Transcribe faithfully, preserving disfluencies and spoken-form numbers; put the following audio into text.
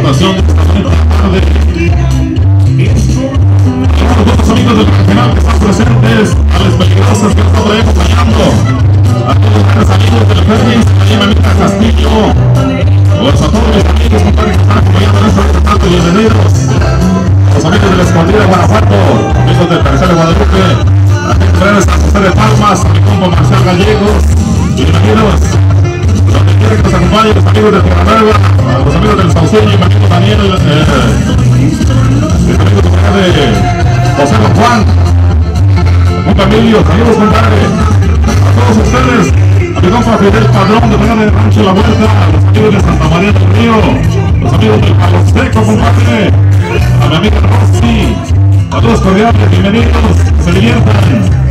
presentación de esta tarde. Los amigos del regional que están presentes, a las peligrosas que nos traen acompañando, a todos los amigos del Ferris, a mi mamita Castillo, pues a todos mis amigos compadres que están acompañando en este retrato, bienvenidos. Los amigos de la Escondida, Guanajuato, amigos del Tercer de Guadalupe, a ustedes, a José de Palmas, a mi compa Marcial Gallegos, bienvenidos. Donde quiera que nos acompañen los amigos de Tierra Nueva, a los amigos del Sauceño, mi amigo Daniel, eh, mis amigos de José Don Juan, compa Emilio, amigos compadre, a todos ustedes, a mi compa Fidel Padrón de Real de Rancho La Vuelta, a los amigos de Santa María del Río, los amigos del Palo Seco, compadre, a mi amiga Rosy, a todos cordiales, bienvenidos, que se diviertan.